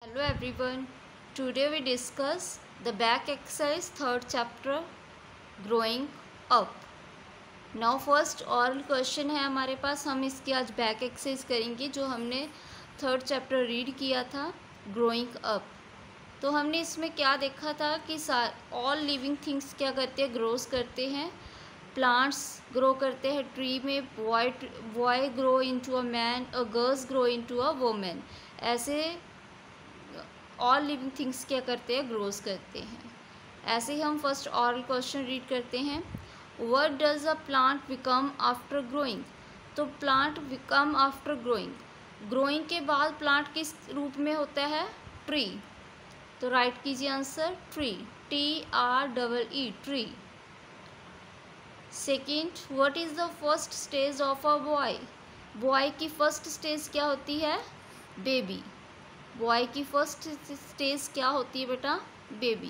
Hello everyone. Today we discuss the back exercise third chapter growing up. Now first oral question है हमारे पास. हम इसकी आज back exercise करेंगे जो हमने थर्ड चैप्टर रीड किया था ग्रोइंग अप. तो हमने इसमें क्या देखा था कि ऑल लिविंग थिंग्स क्या करते हैं, ग्रोस करते हैं. प्लांट्स ग्रो करते हैं ट्री में, boy grow into a man, a girls grow into a woman. ऐसे ऑल लिविंग थिंग्स क्या करते हैं, ग्रोस करते हैं. ऐसे ही हम फर्स्ट ऑरल क्वेश्चन रीड करते हैं. What does a plant become after growing. तो plant become after growing, growing के बाद प्लांट किस रूप में होता है, ट्री. तो राइट कीजिए answer tree, TREE tree. Second, what is the first stage of a boy. Boy की फर्स्ट स्टेज क्या होती है, बेबी. बॉय की फर्स्ट स्टेज क्या होती है बेटा, baby.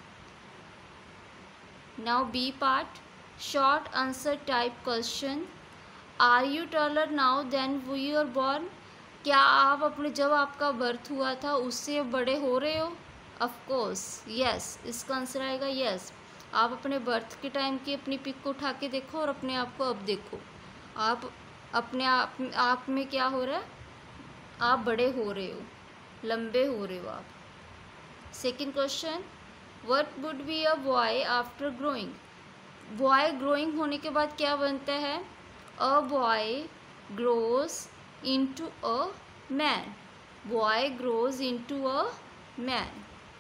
Now B part, short answer type question. Are you taller now than we are born. क्या आप अपने जब आपका बर्थ हुआ था उससे बड़े हो रहे हो. ऑफ कोर्स यस, इसका आंसर आएगा यस. आप अपने बर्थ के टाइम की अपनी पिक को उठा के देखो और अपने आप को अब देखो. आप अपने आप में क्या हो रहा है, आप बड़े हो रहे हो, लंबे हो रहे हो आप. Second question, what would be a boy after growing. Boy growing होने के बाद क्या बनता है, a boy grows into a man. Boy grows into a man.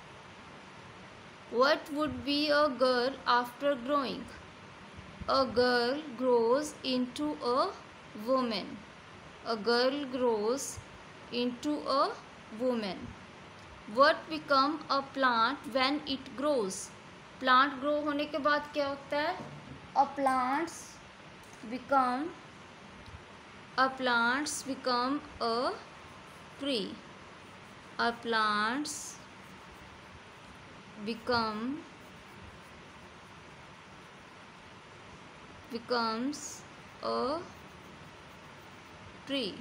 What would be a girl after growing. A girl grows into a woman. A girl grows into a woman. What become a plant when it grows. Plant grow होने के बाद क्या होता है, a plants become a tree. A plants becomes a tree.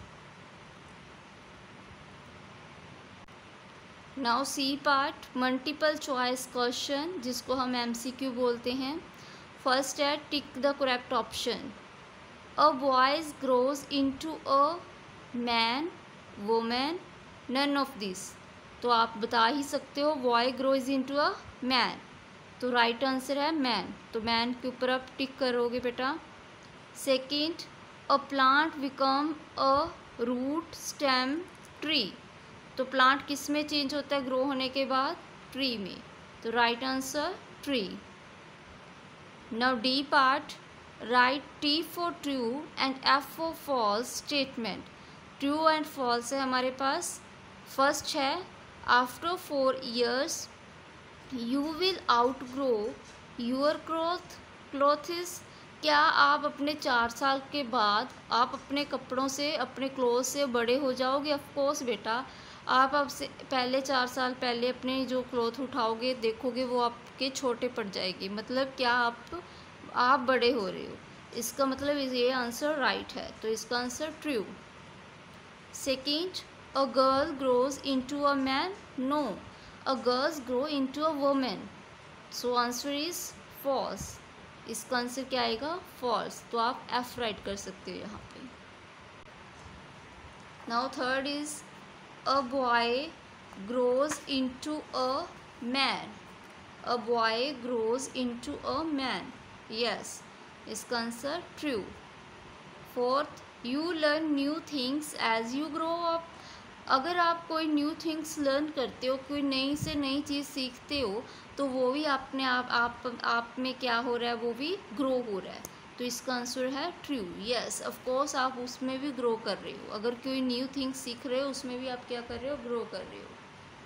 Now C part, multiple choice question जिसको हम MCQ बोलते हैं. फर्स्ट है tick the correct option. A boys grows into a man, woman, none of this. तो आप बता ही सकते हो boy grows into a man, तो राइट आंसर है मैन. तो मैन के ऊपर आप टिक करोगे बेटा. Second, a plant become a root stem tree. तो प्लांट किस में चेंज होता है ग्रो होने के बाद, ट्री में. तो right answer tree. Now D part, right T for true and F for false statement. True and false है हमारे पास. फर्स्ट है, after 4 years you will outgrow your clothes. क्या आप अपने 4 साल के बाद आप अपने कपड़ों से, अपने क्लोथ से बड़े हो जाओगे. ऑफकोर्स बेटा, आप अब से पहले 4 साल पहले अपने जो क्लोथ उठाओगे देखोगे वो आपके छोटे पड़ जाएगी. मतलब क्या आप बड़े हो रहे हो, इसका मतलब ये आंसर राइट है. तो इसका answer true. Second, a girl grows into a man. No, a girls grow into a woman. So answer is false. इसका आंसर क्या आएगा, फॉल्स. तो आप F राइट कर सकते हो यहाँ पे. Now third is, a boy grows into a man. A boy grows into a man. Yes, इसका answer true. Fourth, you learn new things as you grow up. अगर आप कोई न्यू थिंग्स लर्न करते हो, कोई नई से नई चीज़ सीखते हो, तो वो भी अपने आप में क्या हो रहा है, वो भी ग्रो हो रहा है. तो इसका आंसर है ट्रू. यस, ऑफ कोर्स आप उसमें भी ग्रो कर रहे हो. अगर कोई न्यू थिंग्स सीख रहे हो उसमें भी आप क्या कर रहे हो, ग्रो कर रहे हो.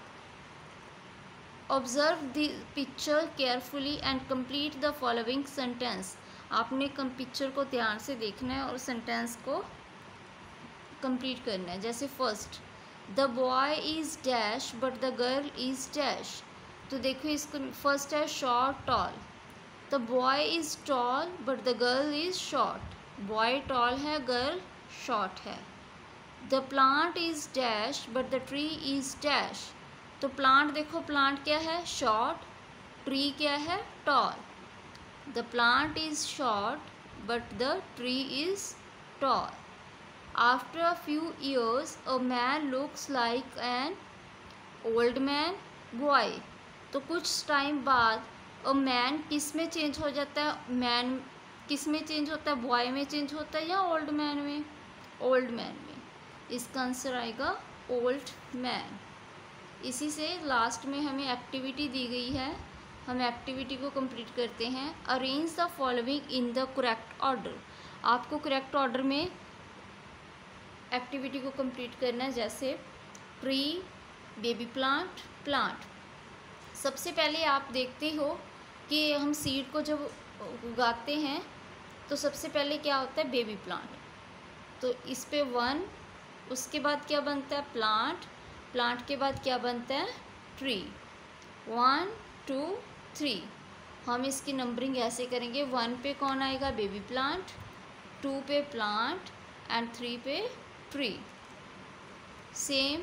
Observe the picture carefully and complete the following sentence. आपने पिक्चर को ध्यान से देखना है और सेंटेंस को कंप्लीट करना है. जैसे first, the boy is dash but the girl is dash. तो देखो इसको फर्स्ट है short tall. The boy is tall but the girl is short. Boy tall है, गर्ल शॉर्ट है. The plant is dash but the tree is dash. तो plant देखो, plant क्या है, शॉर्ट, ट्री क्या है, tall. The plant is short but the tree is tall. After a few years a man looks like an old man boy. तो कुछ time बाद a man किस में चेंज हो जाता है, मैन किस में चेंज होता है, बॉय में चेंज होता है या ओल्ड मैन में, ओल्ड मैन में। इसका आंसर आएगा ओल्ड मैन। इसी से लास्ट में हमें एक्टिविटी दी गई है, हम एक्टिविटी को कंप्लीट करते हैं। Arrange the following in the correct order. आपको करेक्ट ऑर्डर में एक्टिविटी को कंप्लीट करना है, जैसे ट्री, बेबी प्लांट, प्लांट। सबसे पहले आप देखते हो कि हम सीड को जब उगाते हैं तो सबसे पहले क्या होता है, बेबी प्लांट। तो इस पे 1, उसके बाद क्या बनता है, प्लांट, प्लांट के बाद क्या बनता है, ट्री। 1 2 3। हम इसकी नंबरिंग ऐसे करेंगे, 1 पे कौन आएगा, बेबी प्लांट, 2 पे प्लांट एंड 3 पे tree. Same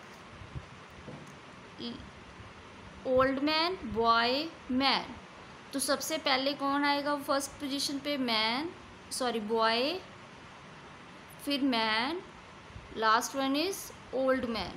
old man, boy, man. तो सबसे पहले कौन आएगा फर्स्ट पोजीशन पे, मैन, सॉरी बॉय, फिर man, last one is old man.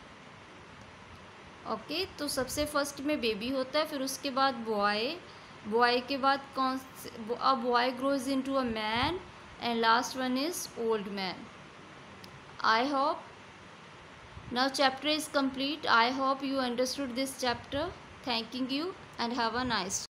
Okay, तो सबसे फर्स्ट में बेबी होता है, फिर उसके बाद बॉय, बॉय के बाद कौन, a boy grows into a man and last one is old man. I hope now chapter is complete. I hope you understood this chapter. Thanking you and have a nice day.